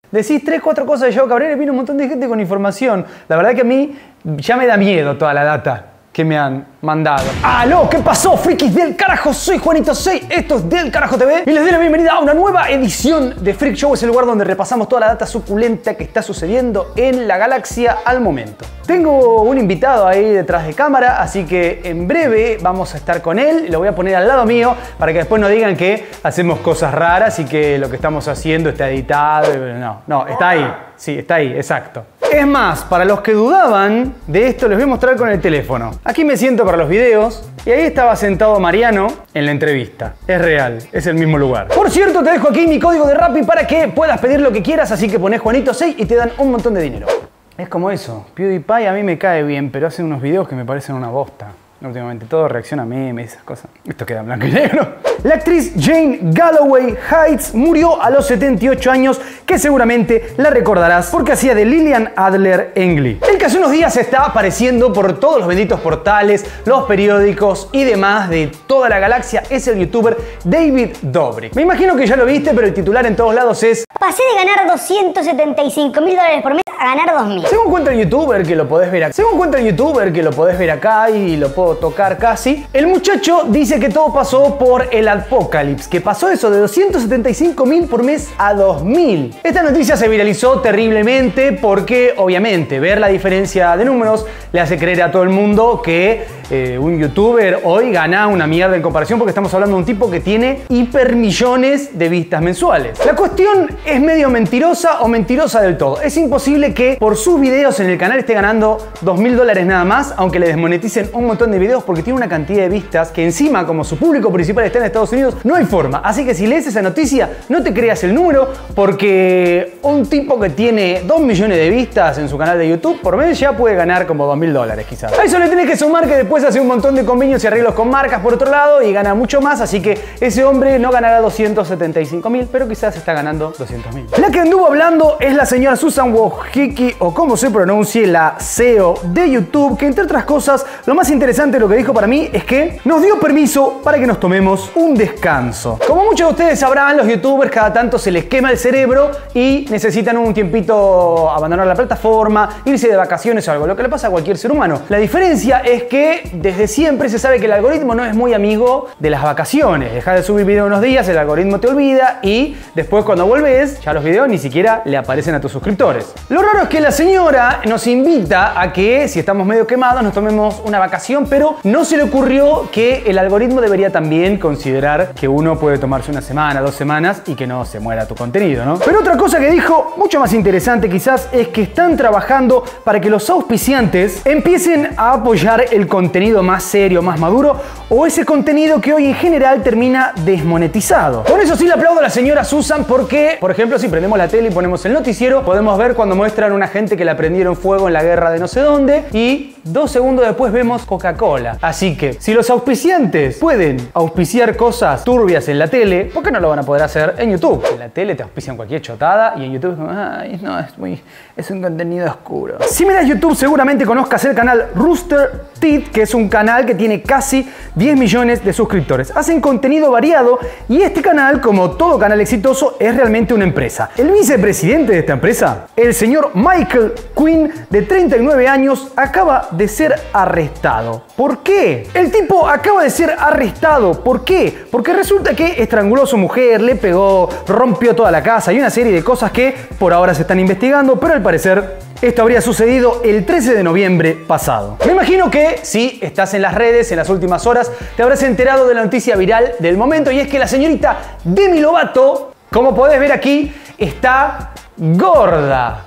Decís 3, 4 cosas de Yao Cabrera y viene un montón de gente con información. La verdad que a mí ya me da miedo toda la data que me han mandado. ¡Aló! ¿Qué pasó, frikis del carajo? Soy Juanito 6, esto es Del Carajo TV y les doy la bienvenida a una nueva edición de Freak Show. Es el lugar donde repasamos toda la data suculenta que está sucediendo en la galaxia al momento. Tengo un invitado ahí detrás de cámara, así que en breve vamos a estar con él. Lo voy a poner al lado mío para que después no digan que hacemos cosas raras y que lo que estamos haciendo está editado. No, está ahí. Sí, está ahí, exacto. Es más, para los que dudaban de esto, les voy a mostrar con el teléfono. Aquí me siento para los videos y ahí estaba sentado Mariano en la entrevista. Es real, es el mismo lugar. Por cierto, te dejo aquí mi código de Rappi para que puedas pedir lo que quieras, así que pones Juanito 6 y te dan un montón de dinero. Es como eso, PewDiePie a mí me cae bien, pero hace unos videos que me parecen una bosta. Últimamente todo reacciona a memes, esas cosas. Esto queda en blanco y negro. La actriz Jane Galloway Heights murió a los 78 años, que seguramente la recordarás porque hacía de Lillian Adler en Glee. El que hace unos días está apareciendo por todos los benditos portales, los periódicos y demás de toda la galaxia es el youtuber David Dobrik. Me imagino que ya lo viste, pero el titular en todos lados es: pasé de ganar $275.000 por mes a ganar 2.000. Según cuenta el youtuber que lo podés ver acá, y lo puedo tocar casi, el muchacho dice que todo pasó por el apocalipsis, que pasó eso de 275.000 por mes a 2.000. Esta noticia se viralizó terriblemente porque obviamente ver la diferencia de números le hace creer a todo el mundo que un youtuber hoy gana una mierda en comparación, porque estamos hablando de un tipo que tiene hipermillones de vistas mensuales. La cuestión es medio mentirosa o mentirosa del todo. Es imposible que por sus videos en el canal esté ganando $2.000 nada más, aunque le desmoneticen un montón de videos, porque tiene una cantidad de vistas que encima, como su público principal está en Estados Unidos, no hay forma. Así que si lees esa noticia, no te creas el número, porque un tipo que tiene 2 millones de vistas en su canal de YouTube por mes ya puede ganar como $2.000 quizás. A eso le tenés que sumar que después hace un montón de convenios y arreglos con marcas por otro lado y gana mucho más, así que ese hombre no ganará 275.000, pero quizás está ganando 200.000. La que anduvo hablando es la señora Susan Wojcicki, o como se pronuncie, la CEO de YouTube, que entre otras cosas, lo más interesante de lo que dijo para mí es que nos dio permiso para que nos tomemos un descanso. Como muchos de ustedes sabrán, los youtubers cada tanto se les quema el cerebro y necesitan un tiempito abandonar la plataforma, irse de vacaciones o algo, lo que le pasa a cualquier ser humano. La diferencia es que desde siempre se sabe que el algoritmo no es muy amigo de las vacaciones. Dejas de subir video unos días, el algoritmo te olvida y después cuando volvés, ya los videos ni siquiera le aparecen a tus suscriptores. Lo raro es que la señora nos invita a que, si estamos medio quemados, nos tomemos una vacación, pero no se le ocurrió que el algoritmo debería también considerar que uno puede tomarse una semana, 2 semanas y que no se muera tu contenido, ¿no? Pero otra cosa que dijo, mucho más interesante quizás, es que están trabajando para que los auspiciantes empiecen a apoyar el contenido más serio, más maduro, o ese contenido que hoy en general termina desmonetizado. Por eso sí le aplaudo a la señora Susan, porque, por ejemplo, si prendemos la tele y ponemos el noticiero, podemos ver cuando muestran a una gente que la prendieron fuego en la guerra de no sé dónde y 2 segundos después vemos Coca-Cola. Así que, si los auspiciantes pueden auspiciar cosas turbias en la tele, ¿por qué no lo van a poder hacer en YouTube? En la tele te auspician cualquier chotada y en YouTube ay, no, es un contenido oscuro. Si miras YouTube, seguramente conozcas el canal Rooster Teeth, que es un canal que tiene casi 10 millones de suscriptores. Hacen contenido variado y este canal, como todo canal exitoso, es realmente una empresa. El vicepresidente de esta empresa, el señor Michael Quinn, de 39 años, acaba de ser arrestado. ¿Por qué? El tipo acaba de ser arrestado. ¿Por qué? Porque resulta que estranguló a su mujer, le pegó, rompió toda la casa y una serie de cosas que por ahora se están investigando, pero al parecer esto habría sucedido el 13 de noviembre pasado. Me imagino que si estás en las redes en las últimas horas, te habrás enterado de la noticia viral del momento, y es que la señorita Demi Lovato, como podés ver aquí, está gorda.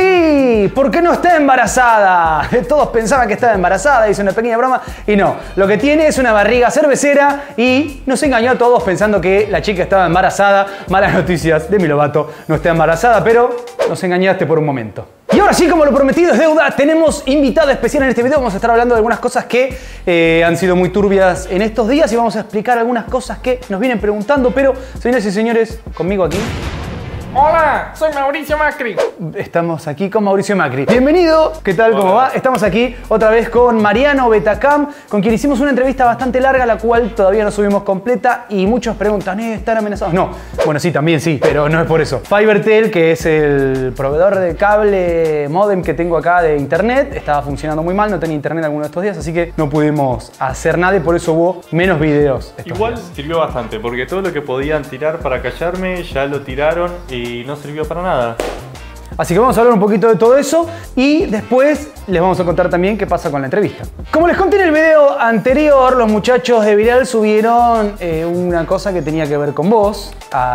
Sí, porque no está embarazada. Todos pensaban que estaba embarazada, hice una pequeña broma y no. Lo que tiene es una barriga cervecera y nos engañó a todos pensando que la chica estaba embarazada. Malas noticias, Demi Lovato no está embarazada, pero nos engañaste por un momento. Y ahora sí, como lo prometido es deuda, tenemos invitado especial en este video. Vamos a estar hablando de algunas cosas que han sido muy turbias en estos días y vamos a explicar algunas cosas que nos vienen preguntando. Pero, señoras y señores, conmigo aquí Hola, soy Mauricio Macri. Estamos aquí con Mauricio Macri. Bienvenido, ¿qué tal? ¿Cómo va? Estamos aquí otra vez con Mariano Betacam, con quien hicimos una entrevista bastante larga, la cual todavía no subimos completa y muchos preguntan, ¿están amenazados? No, bueno, sí, también sí, pero no es por eso. Fivertel, que es el proveedor de cable modem que tengo acá de internet, estaba funcionando muy mal, no tenía internet algunos de estos días, así que no pudimos hacer nada y por eso hubo menos videos. Igual sirvió bastante, porque todo lo que podían tirar para callarme ya lo tiraron y no sirvió para nada. Así que vamos a hablar un poquito de todo eso y después les vamos a contar también qué pasa con la entrevista. Como les conté en el video anterior, los muchachos de Viral subieron una cosa que tenía que ver con vos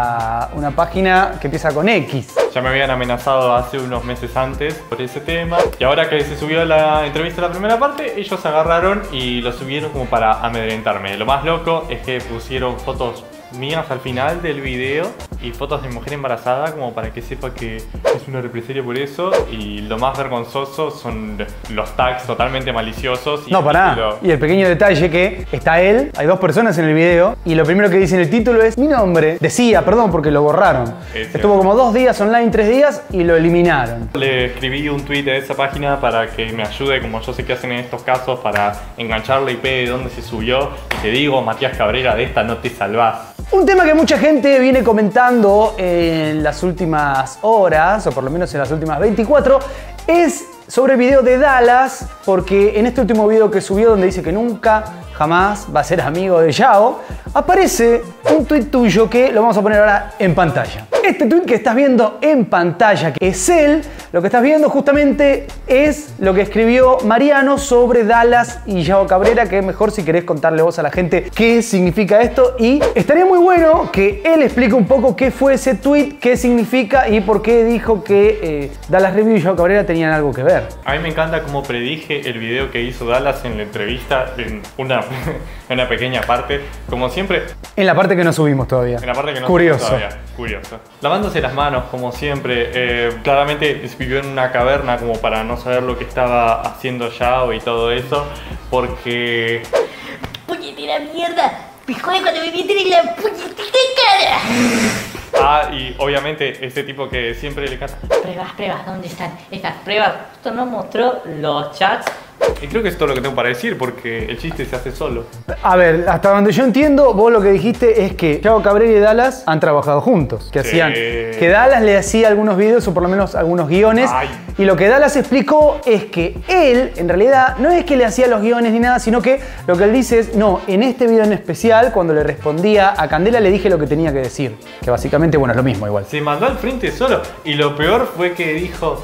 a una página que empieza con X. Ya me habían amenazado hace unos meses antes por ese tema y ahora que se subió la entrevista a la primera parte, ellos agarraron y lo subieron como para amedrentarme. Lo más loco es que pusieron fotos mías al final del video y fotos de mujer embarazada como para que sepa que es una represalia por eso, y lo más vergonzoso son los tags totalmente maliciosos. No, pará. Y el pequeño detalle que está él, hay dos personas en el video y lo primero que dice en el título es mi nombre. Decía, perdón, porque lo borraron. Estuvo como 2 días online, 3 días y lo eliminaron. Le escribí un tweet a esa página para que me ayude, como yo sé que hacen en estos casos, para enganchar la IP de dónde se subió. Y te digo, Matías Cabrera, de esta no te salvás. Un tema que mucha gente viene comentando en las últimas horas, o por lo menos en las últimas 24, es sobre el video de Dallas, porque en este último video que subió, donde dice que nunca jamás va a ser amigo de Yao, aparece un tuit tuyo que lo vamos a poner ahora en pantalla. Este tuit que estás viendo en pantalla, que es él, lo que estás viendo justamente es lo que escribió Mariano sobre Dallas y Yao Cabrera, que es mejor si querés contarle vos a la gente qué significa esto, y estaría muy bueno que él explique un poco qué fue ese tuit, qué significa y por qué dijo que Dallas Review y Yao Cabrera tenían algo que ver. A mí me encanta cómo predije el video que hizo Dallas en la entrevista en una pequeña parte, como siempre. En la parte que no subimos todavía. En la parte que no Curioso. subimos todavía. Curioso. Lavándose las manos, como siempre. Claramente vivió en una caverna como para no saber lo que estaba haciendo Yao y todo eso, porque... ¡Puñetera mierda! Me jode cuando me meten en la puñetera cara. y obviamente ese tipo que siempre le canta. Pruebas, ¿dónde están? Estas pruebas, justo no mostró los chats. Y creo que es todo lo que tengo para decir, porque el chiste se hace solo. A ver, hasta donde yo entiendo, vos lo que dijiste es que Yao Cabrera y Dallas han trabajado juntos. Que hacían, que Dallas le hacía algunos videos o por lo menos algunos guiones. Ay. Y lo que Dallas explicó es que él, en realidad, no es que le hacía los guiones ni nada, sino que lo que él dice es, no, en este video en especial, cuando le respondía a Candela, le dije lo que tenía que decir. Que básicamente, bueno, es lo mismo igual. Se mandó al frente solo. Y lo peor fue que dijo...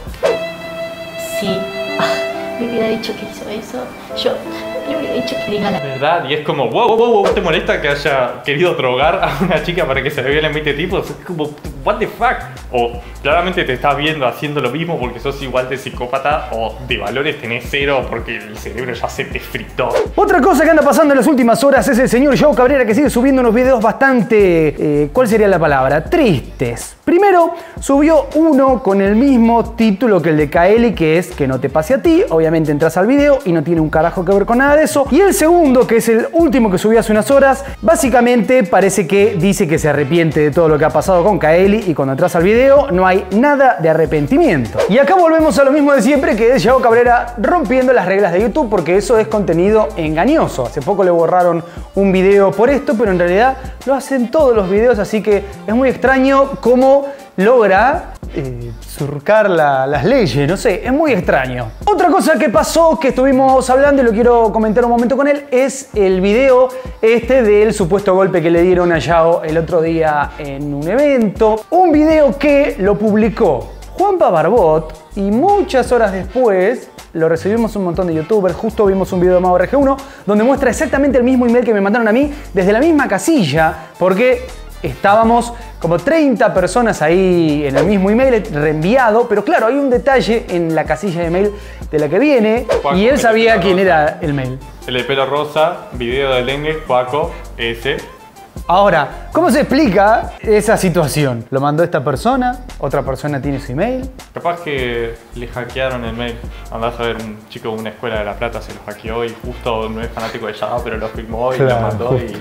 Sí. Me hubiera dicho que hizo eso. Yo le hubiera dicho que diga la ¿Verdad? Y es como, wow, ¿te molesta que haya querido drogar a una chica para que se le vea el mete tipo? Es como, what the fuck? O claramente te estás viendo haciendo lo mismo porque sos igual de psicópata, o de valores tenés 0 porque el cerebro ya se te fritó. Otra cosa que anda pasando en las últimas horas es el señor Yao Cabrera, que sigue subiendo unos videos bastante, ¿cuál sería la palabra? Tristes. Primero, subió uno con el mismo título que el de Kaeli, que es Que no te pase a ti. Obviamente entras al video y no tiene un carajo que ver con nada de eso. Y el segundo, que es el último que subió hace unas horas, básicamente parece que dice que se arrepiente de todo lo que ha pasado con Kaeli, y cuando entras al video no hay nada de arrepentimiento. Y acá volvemos a lo mismo de siempre, que es Yao Cabrera rompiendo las reglas de YouTube, porque eso es contenido engañoso. Hace poco le borraron un video por esto, pero en realidad lo hacen todos los videos, así que es muy extraño cómo logra surcar las leyes, no sé, es muy extraño. Otra cosa que pasó, que estuvimos hablando y lo quiero comentar un momento con él, es el video del supuesto golpe que le dieron a Yao el otro día en un evento. Un video que lo publicó Juanpa Barbot y muchas horas después lo recibimos un montón de youtubers. Justo vimos un video de Mau RG1 donde muestra exactamente el mismo email que me mandaron a mí desde la misma casilla, porque estábamos como 30 personas ahí en el mismo email reenviado, pero claro, hay un detalle en la casilla de mail de la que viene, Juaco, y él sabía quién era el mail. El de pelo rosa, video del dengue, Juaco, ese. Ahora, ¿cómo se explica esa situación? ¿Lo mandó esta persona? ¿Otra persona tiene su email? Capaz que le hackearon el mail. Andás a ver, un chico de una escuela de La Plata se lo hackeó y justo no es fanático de Java, pero lo filmó y Claro, lo mandó justo. y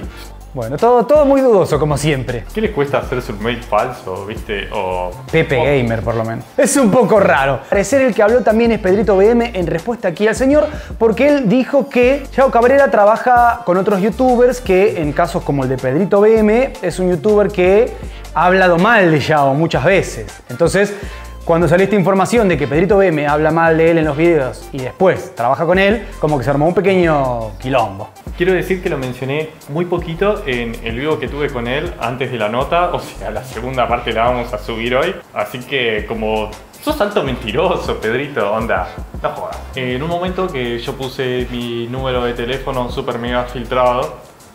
Bueno, todo muy dudoso, como siempre. ¿Qué les cuesta hacerse un mail falso, viste? Pepe Gamer, por lo menos. Es un poco raro. Al parecer el que habló también es Pedrito BM en respuesta aquí al señor, porque él dijo que Yao Cabrera trabaja con otros youtubers que, en casos como el de Pedrito BM, es un youtuber que ha hablado mal de Yao muchas veces. Entonces, cuando salió esta información de que Pedrito BM habla mal de él en los videos y después trabaja con él, como que se armó un pequeño quilombo. Quiero decir que lo mencioné muy poquito en el video que tuve con él antes de la nota, o sea, la segunda parte la vamos a subir hoy, así que como sos alto mentiroso, Pedrito, onda, no jodas. En un momento que yo puse mi número de teléfono super mega filtrado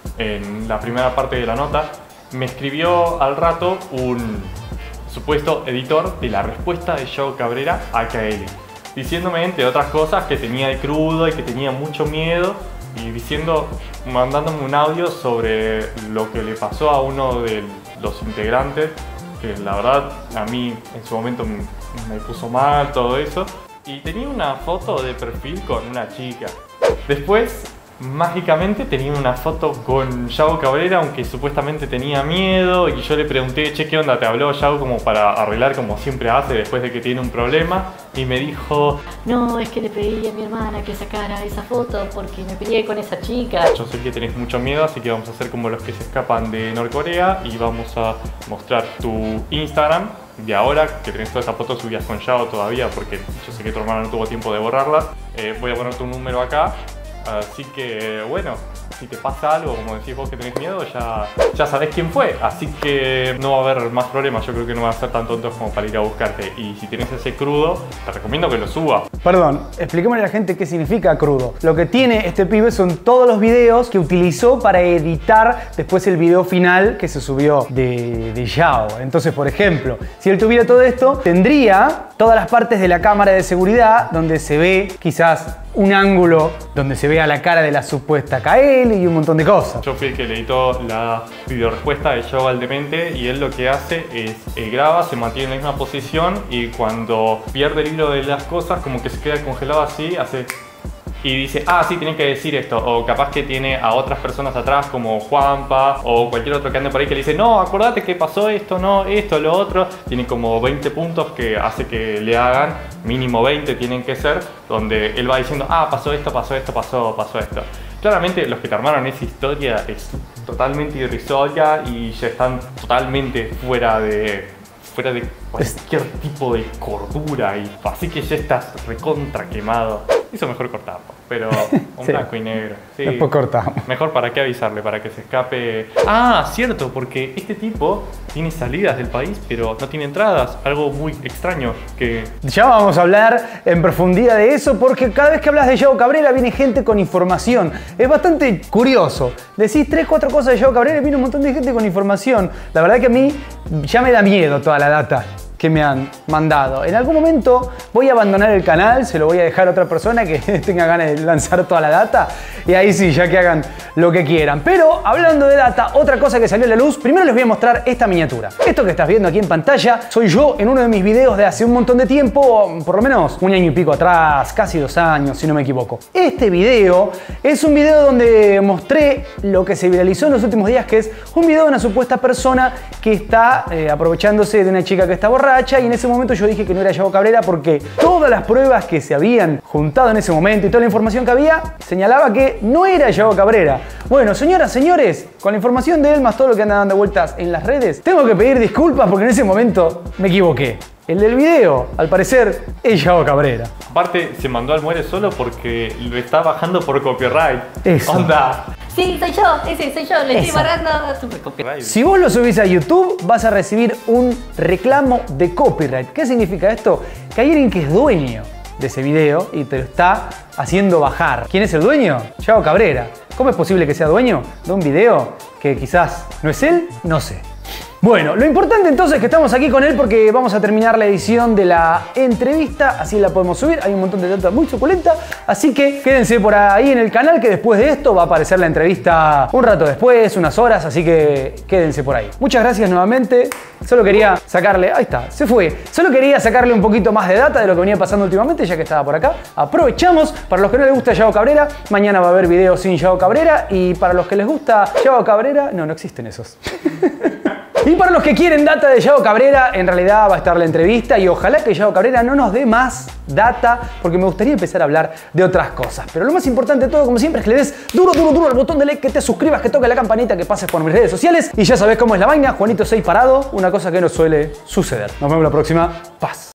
en la primera parte de la nota, me escribió al rato un supuesto editor de la respuesta de Yao Cabrera a Kaeli, diciéndome entre otras cosas que tenía de crudo y que tenía mucho miedo y mandándome un audio sobre lo que le pasó a uno de los integrantes, que la verdad a mí en su momento me puso mal todo eso, y tenía una foto de perfil con una chica. Después mágicamente tenía una foto con Yao Cabrera, aunque supuestamente tenía miedo, y yo le pregunté, che, ¿qué onda? ¿Te habló Yao como para arreglar como siempre hace después de que tiene un problema? Y me dijo, no, es que le pedí a mi hermana que sacara esa foto porque me peleé con esa chica. yo sé que tenés mucho miedo, así que vamos a hacer como los que se escapan de Norcorea y vamos a mostrar tu Instagram de ahora, que tenés todas esas fotos subidas con Yao todavía, porque yo sé que tu hermana no tuvo tiempo de borrarlas. Voy a poner tu número acá. Así que bueno, si te pasa algo, como decís vos que tenés miedo, ya sabés quién fue. Así que no va a haber más problemas, yo creo que no van a ser tan tontos como para ir a buscarte. Y si tenés ese crudo, te recomiendo que lo subas. Perdón, expliquémosle a la gente qué significa crudo. Lo que tiene este pibe son todos los videos que utilizó para editar después el video final que se subió de Yao. Entonces, por ejemplo, si él tuviera todo esto, tendría todas las partes de la cámara de seguridad donde se ve quizás un ángulo donde se vea la cara de la supuesta Kaeli y un montón de cosas. Yo fui el que le editó la video respuesta de Yao al demente, y él lo que hace es graba, se mantiene en la misma posición, y cuando pierde el hilo de las cosas como que se queda congelado así, hace y dice, ah, sí, tienen que decir esto, o capaz que tiene a otras personas atrás como Juanpa o cualquier otro que ande por ahí que le dice, no, acordate que pasó esto, no, esto, lo otro. Tiene como 20 puntos que hace que le hagan, mínimo 20 tienen que ser, donde él va diciendo, ah, pasó esto, pasó esto, pasó esto. Claramente los que te armaron esa historia es totalmente irrisoria y ya están totalmente fuera de cualquier tipo de cordura, y así que ya estás recontra quemado. Hizo mejor cortarlo, pero un Sí. blanco y negro. Sí. Después cortamos. Mejor para qué avisarle, para que se escape. Ah, cierto, porque este tipo tiene salidas del país, pero no tiene entradas. Algo muy extraño que... Ya vamos a hablar en profundidad de eso, porque cada vez que hablas de Yao Cabrera viene gente con información. Es bastante curioso. Decís 3, 4 cosas de Yao Cabrera y viene un montón de gente con información. La verdad que a mí ya me da miedo toda la data que me han mandado. En algún momento voy a abandonar el canal, se lo voy a dejar a otra persona que tenga ganas de lanzar toda la data, y ahí sí, ya que hagan lo que quieran. Pero hablando de data, otra cosa que salió a la luz, primero les voy a mostrar esta miniatura. Esto que estás viendo aquí en pantalla soy yo en uno de mis videos de hace un montón de tiempo, por lo menos un año y pico atrás, casi 2 años si no me equivoco. Este video es un video donde mostré lo que se viralizó en los últimos días, que es un video de una supuesta persona que está aprovechándose de una chica que está borracha, y en ese momento yo dije que no era Yao Cabrera porque todas las pruebas que se habían juntado en ese momento y toda la información que había señalaba que no era Yao Cabrera. Bueno, señoras, señores, con la información de él más todo lo que anda dando vueltas en las redes, tengo que pedir disculpas porque en ese momento me equivoqué. El del video, al parecer, es Yao Cabrera. Aparte, se mandó al muere solo porque lo está bajando por copyright. Eso. Onda. Sí, soy yo, ese soy yo, le estoy Eso. barrando super copia. Si vos lo subís a YouTube, vas a recibir un reclamo de copyright. ¿Qué significa esto? Que hay alguien que es dueño de ese video y te lo está haciendo bajar. ¿Quién es el dueño? Yao Cabrera. ¿Cómo es posible que sea dueño de un video que quizás no es él? No sé. Bueno, lo importante entonces es que estamos aquí con él porque vamos a terminar la edición de la entrevista, así la podemos subir. Hay un montón de data muy suculenta, así que quédense por ahí en el canal que después de esto va a aparecer la entrevista un rato después, unas horas, así que quédense por ahí. Muchas gracias nuevamente. Solo quería sacarle, ahí está, se fue. Solo quería sacarle un poquito más de data de lo que venía pasando últimamente, ya que estaba por acá. Aprovechamos. Para los que no les gusta Yago Cabrera, mañana va a haber video sin Yago Cabrera. Y para los que les gusta Yago Cabrera, no existen esos. Y para los que quieren data de Yago Cabrera, en realidad va a estar la entrevista y ojalá que Yago Cabrera no nos dé más data porque me gustaría empezar a hablar de otras cosas. Pero lo más importante de todo, como siempre, es que le des duro al botón de like, que te suscribas, que toques la campanita, que pases por mis redes sociales y ya sabés cómo es la vaina. Juanito 6 parado, una cosa que no suele suceder. Nos vemos la próxima. Paz.